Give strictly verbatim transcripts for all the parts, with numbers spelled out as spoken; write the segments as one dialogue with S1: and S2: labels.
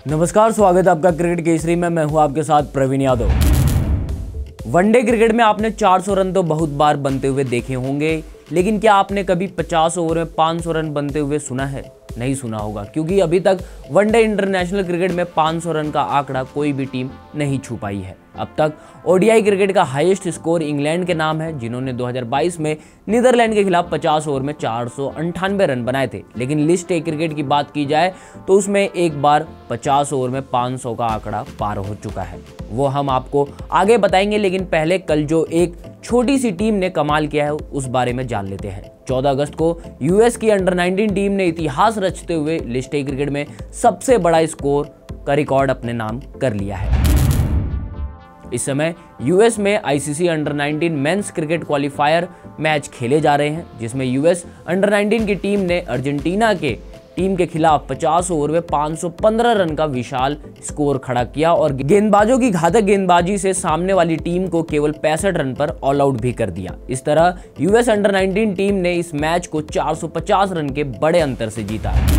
S1: नमस्कार, स्वागत है आपका क्रिकेट केसरी में। मैं हूं आपके साथ प्रवीण यादव। वनडे क्रिकेट में आपने चार सौ रन तो बहुत बार बनते हुए देखे होंगे, लेकिन क्या आपने कभी पचास ओवर में पाँच सौ रन बनते हुए सुना है? नहीं सुना होगा, क्योंकि अभी तक वनडे इंटरनेशनल क्रिकेट में पाँच सौ रन का आंकड़ा कोई भी टीम नहीं छू पाई है। अब तक ओडीआई क्रिकेट का हाईएस्ट स्कोर इंग्लैंड के नाम है, जिन्होंने दो हज़ार बाईस में नीदरलैंड के खिलाफ पचास ओवर में चार सौ अंठानवे रन बनाए थे। लेकिन लिस्ट ए क्रिकेट की बात की जाए तो उसमें एक बार पचास ओवर में पाँच सौ का आंकड़ा पार हो चुका है। वो हम आपको आगे बताएंगे, लेकिन पहले कल जो एक छोटी सी टीम ने कमाल किया है उस बारे में जान लेते हैं। चौदह अगस्त को यूएस की अंडर नाइनटीन टीम ने इतिहास रचते हुए लिस्ट ए क्रिकेट में सबसे बड़ा स्कोर का रिकॉर्ड अपने नाम कर लिया है। इस समय यूएस में ICC under nineteen men's cricket qualifier match खेले जा रहे हैं, जिसमें यूएस अंडर नाइनटीन की टीम ने अर्जेंटीना के टीम के खिलाफ पचास ओवर में पाँच सौ पंद्रह रन का विशाल स्कोर खड़ा किया और गेंदबाजों की घातक गेंदबाजी से सामने वाली टीम को केवल पैंसठ रन पर ऑल आउट भी कर दिया। इस तरह यूएस अंडर नाइनटीन टीम ने इस मैच को चार सौ पचास रन के बड़े अंतर से जीता है।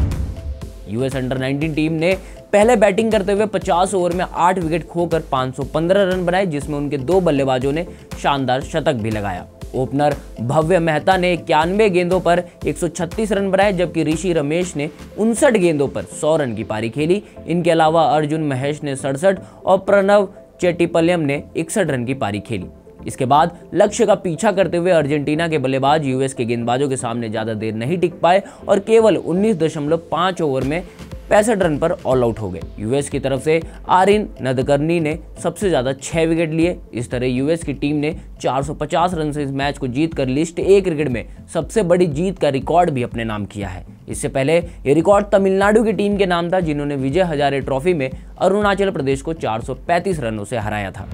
S1: यूएस अंडर नाइनटीन टीम ने पहले बैटिंग करते हुए पचास ओवर में आठ विकेट खोकर पाँच सौ पंद्रह रन बनाए, जिसमें उनके दो बल्लेबाजों ने शानदार शतक भी लगाया। ओपनर भव्य मेहता ने इक्यानवे गेंदों पर एक सौ छत्तीस रन बनाए, जबकि ऋषि रमेश ने उनसठ गेंदों पर सौ रन की पारी खेली। इनके अलावा अर्जुन महेश ने सड़सठ और प्रणव चेट्टीपल्यम ने इकसठ रन की पारी खेली। इसके बाद लक्ष्य का पीछा करते हुए अर्जेंटीना के बल्लेबाज यूएस के गेंदबाजों के सामने ज्यादा देर नहीं टिक पाए और केवल उन्नीस दशमलव पाँच ओवर में पैंसठ रन पर ऑल आउट हो गए। यूएस की तरफ से आरिन नदकर्नी ने सबसे ज्यादा छह विकेट लिए। इस तरह यूएस की टीम ने चार सौ पचास रन से इस मैच को जीतकर लिस्ट ए क्रिकेट में सबसे बड़ी जीत का रिकॉर्ड भी अपने नाम किया है। इससे पहले ये रिकॉर्ड तमिलनाडु की टीम के नाम था, जिन्होंने विजय हजारे ट्रॉफी में अरुणाचल प्रदेश को चार सौ पैंतीस रनों से हराया था।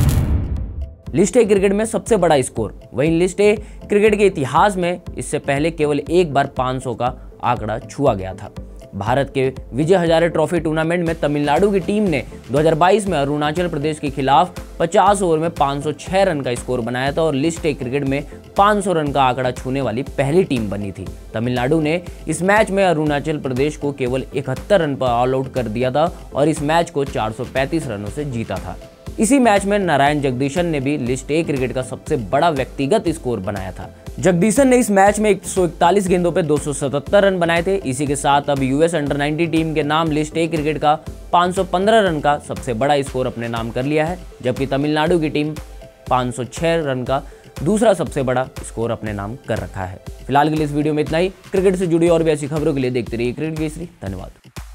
S1: लिस्ट ए क्रिकेट में सबसे बड़ा स्कोर। वहीं लिस्ट ए क्रिकेट के इतिहास में इससे पहले केवल एक बार पाँच सौ का आंकड़ा छुआ गया था। भारत के विजय हजारे ट्रॉफी टूर्नामेंट में तमिलनाडु की टीम ने दो हज़ार बाईस में अरुणाचल प्रदेश के खिलाफ पचास ओवर में पाँच सौ छह रन का स्कोर बनाया था और लिस्ट ए क्रिकेट में पाँच सौ रन का आंकड़ा छूने वाली पहली टीम बनी थी। तमिलनाडु ने इस मैच में अरुणाचल प्रदेश को केवल इकहत्तर रन पर ऑल आउट कर दिया था और इस मैच को चार सौ पैंतीस रनों से जीता था। इसी मैच में नारायण जगदीशन ने भी लिस्ट ए क्रिकेट का सबसे बड़ा व्यक्तिगत स्कोर बनाया था। जगदीशन ने इस मैच में एक सौ इकतालीस गेंदों पे दो सौ सतहत्तर रन बनाए थे। इसी के साथ अब यूएस अंडर नाइनटीन टीम के नाम लिस्ट ए क्रिकेट का पाँच सौ पंद्रह रन का सबसे बड़ा स्कोर अपने नाम कर लिया है, जबकि तमिलनाडु की टीम पाँच सौ छह रन का दूसरा सबसे बड़ा स्कोर अपने नाम कर रखा है। फिलहाल के लिए इस वीडियो में इतना ही। क्रिकेट से जुड़ी और भी ऐसी खबरों के लिए देखते रहिए क्रिकेट केसरी। धन्यवाद।